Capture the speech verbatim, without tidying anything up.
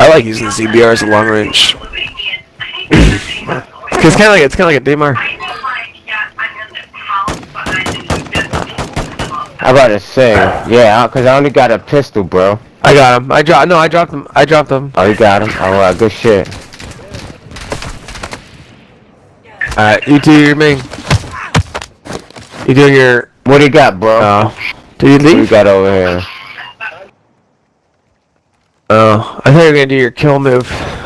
I like using this E B R as a long range. It's kind of like it's kind of like a D M R. I about to say, yeah, cause I only got a pistol, bro. I got him. I dropped. No, I dropped him. I dropped him. Oh, you got him. All right, good shit. Alright, you do your main. You doing your. What do you got, bro? Oh, do you leave? What you got over here? Oh, I thought you were gonna do your kill move.